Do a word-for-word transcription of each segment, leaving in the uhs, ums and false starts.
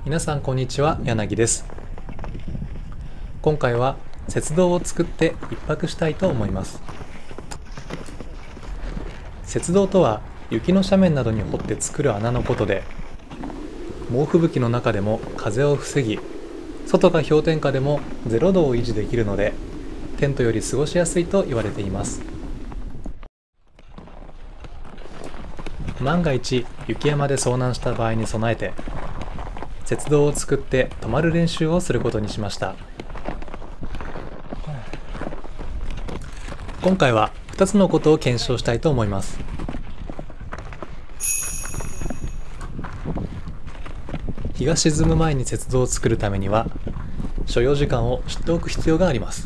皆さんこんにちは、柳です。今回は雪道を作って一泊したいと思います。雪道とは雪の斜面などに掘って作る穴のことで、猛吹雪の中でも風を防ぎ、外が氷点下でもゼロどを維持できるので、テントより過ごしやすいと言われています。万が一雪山で遭難した場合に備えて、雪道を作って泊まる練習をすることにしました。今回はふたつのことを検証したいと思います。日が沈む前に雪道を作るためには所要時間を知っておく必要があります。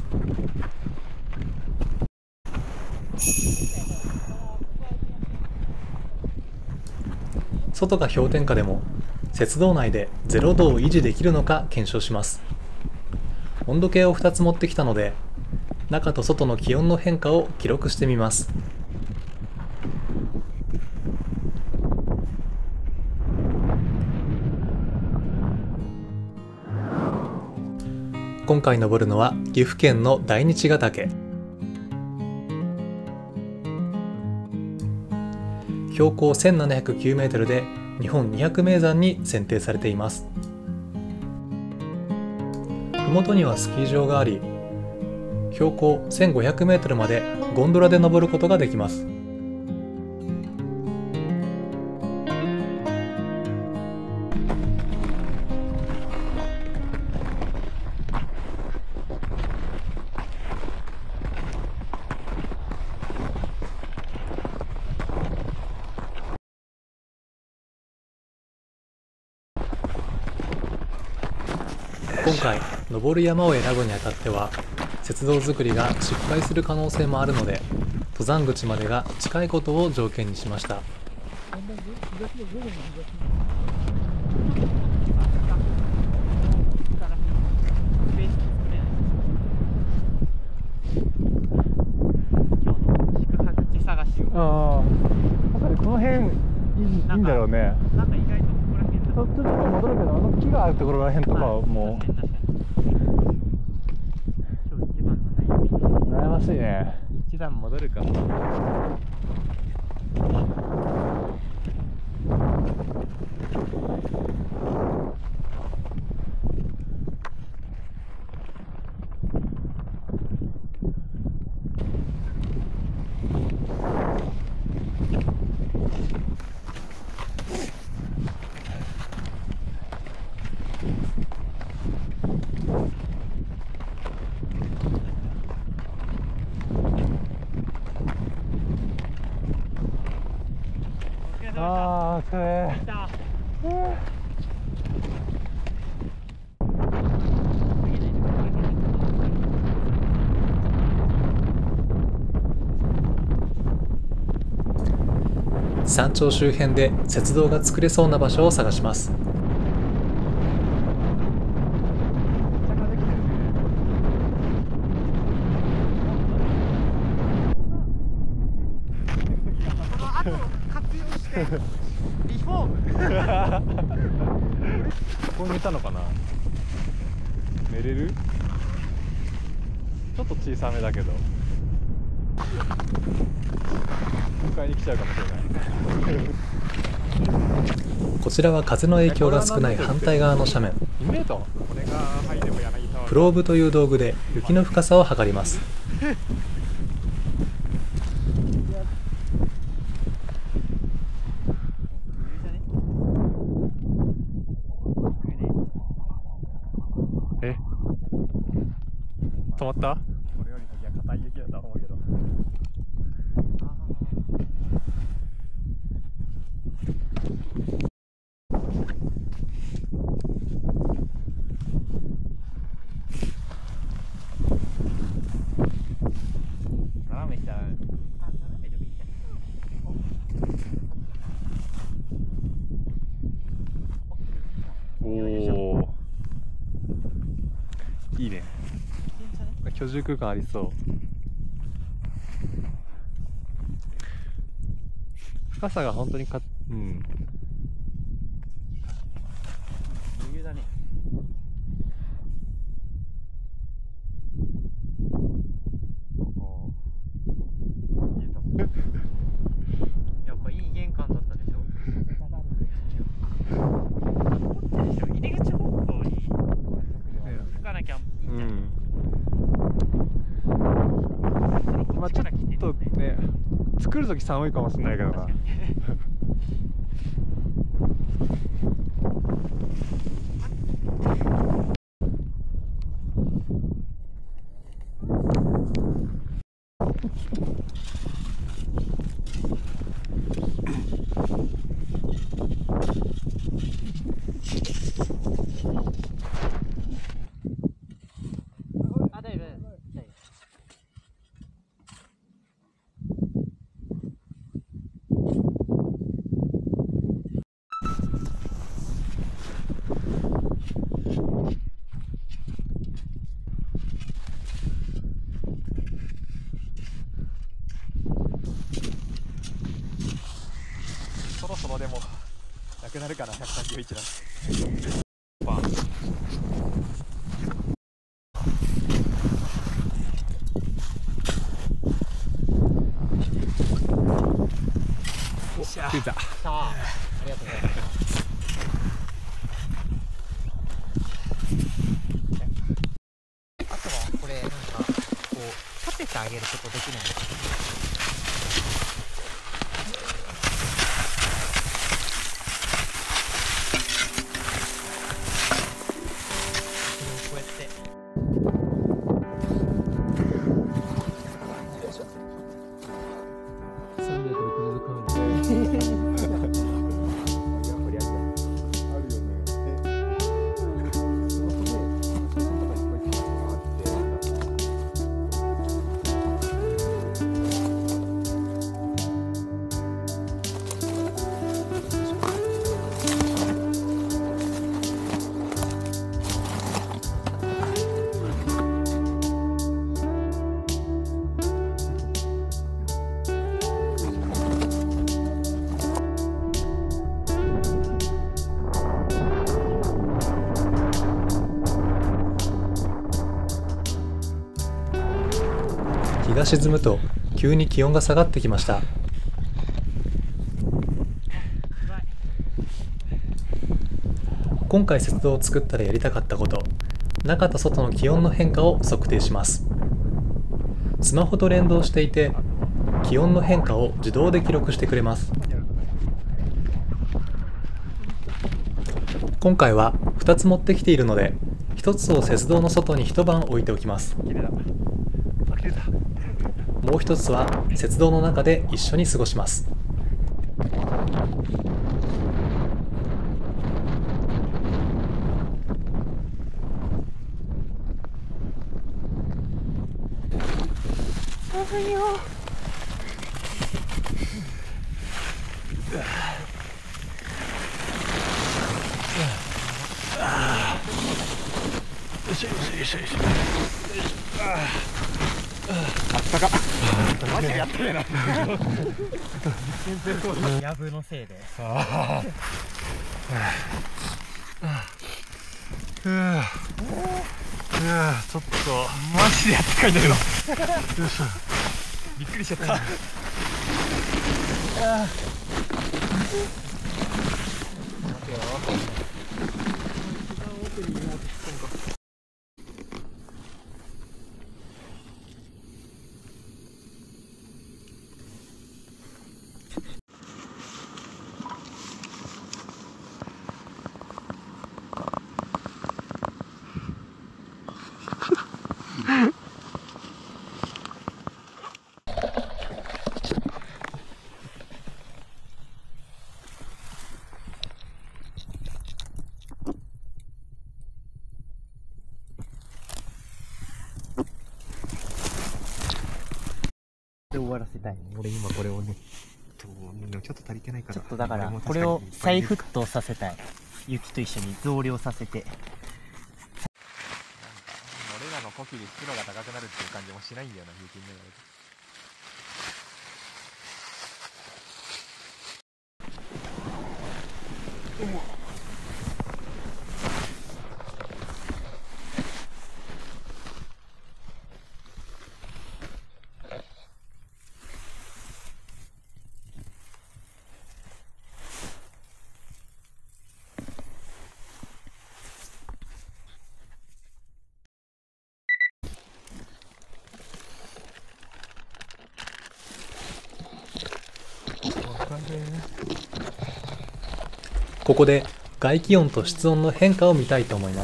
外が氷点下でも雪道内でゼロどを維持できるのか検証します。温度計をふたつ持ってきたので、中と外の気温の変化を記録してみます。今回登るのは岐阜県の大日ヶ岳。標高せんななひゃくきゅうメートルで日本にひゃく名山に選定されています。麓にはスキー場があり、標高せんごひゃくメートルまでゴンドラで登ることができます。今回登る山を選ぶにあたっては雪道作りが失敗する可能性もあるので、登山口までが近いことを条件にしました。 ああ、この辺いい、いいんだろうね。 なんか意外とここら辺ちょっと戻るけど、あの木があるところら辺とかはもう今日一番の悩み。 悩ましいね。 一段戻るか。 ああ、お疲れ。 山頂周辺で雪道が作れそうな場所を探します。 リフォームここにいたのかな。寝れる？ちょっと小さめだけど迎えに来ちゃうかもしれないこちらは風の影響が少ない反対側の斜面。 にメートル？ プローブという道具で雪の深さを測ります。 え、止まった？これより先は硬い雪だと思うけど。 斜め来たら、あ、斜めでもいいじゃん。おお、いいね。居住空間ありそう。深さが本当にか、うん。 余裕だね。 来るとき寒いかもしれないけどな。 あ、大丈夫。大丈夫。 そろそろでもなくなるかな、ひゃくさんじゅういちなんて。バン。着いた。 さあ、ありがとうございます。あとはこれなんかこう立ててあげることできないですか？こうやってさんびゃくろくじゅうどカメラ日が沈むと急に気温が下がってきました。今回雪道を作ったらやりたかったこと、中と外の気温の変化を測定します。スマホと連動していて気温の変化を自動で記録してくれます。今回はふたつ持ってきているので、ひとつを雪道の外に一晩置いておきます。もう一つは雪道の中で一緒に過ごします。 マジでやってるな。 やぶのせいで。 ああ。ちょっとマジでやってかいんだけど。よいしょ。びっくりしちゃった。待てよ。 で終わらせたい。 俺今これをね、ちょっと足りてないから。 ちょっとだからこれを再沸騰させたい。雪と一緒に増量させて。 俺らの呼吸で湿度が高くなるっていう感じもしないんだよな、雪になると。 ここで外気温と室温の変化を見たいと思います。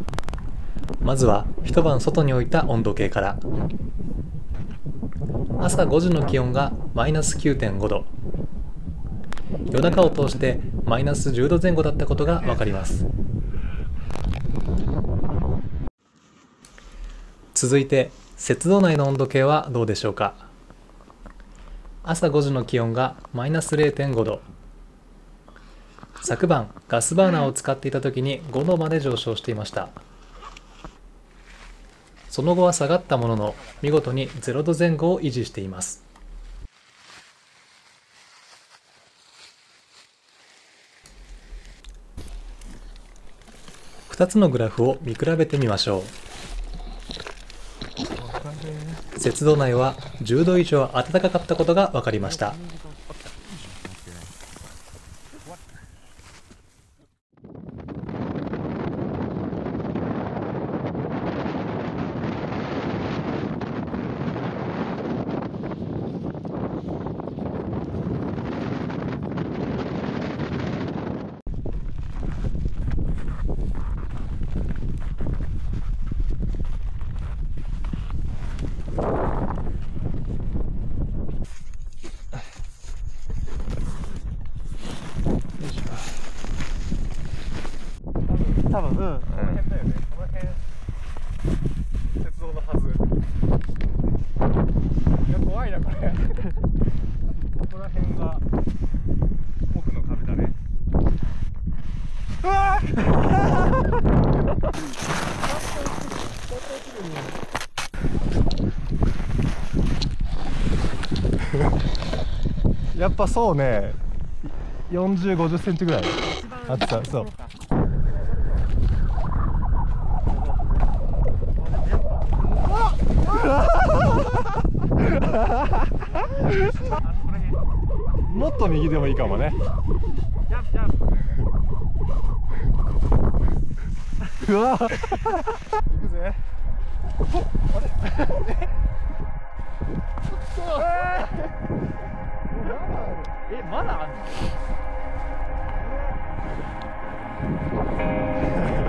まずは一晩外に置いた温度計から。朝ごじの気温がマイナス きゅうてんごど、夜中を通してマイナスじゅうどぜん後だったことがわかります。続いて雪道内の温度計はどうでしょうか。朝ごじの気温がマイナス れいてんごど、昨晩ガスバーナーを使っていた時にごどまで上昇していました。その後は下がったものの見事にぜろどぜん後を維持しています。ふたつのグラフを見比べてみましょう。雪道内はじゅうど以上暖かかったことが分かりました。 多分、うん。 この辺だよね。この辺鉄道のはず。いや怖いなこれ。ここら辺が奥の壁だね。うわーやっぱそうね。よんじゅう、ごじゅっセンチぐらいあった。そう。もっと右でもいいかもね。うわ行くぜ。え、まだあんの？